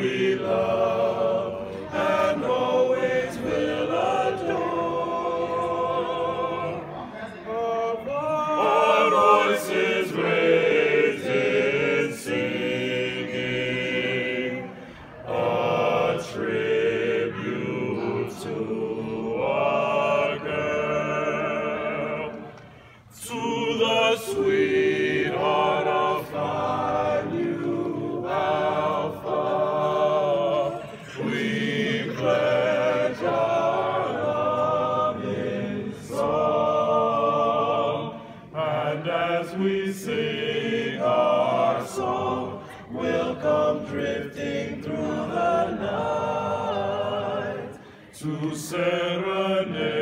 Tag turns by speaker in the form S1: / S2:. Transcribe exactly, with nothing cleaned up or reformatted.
S1: we love and always will adore. Our voices raised in singing, a tribute to our girl, to the sweetheart of our new Alpha. We pledge our love in song, and as we sing our song, we'll come drifting through the night to serenade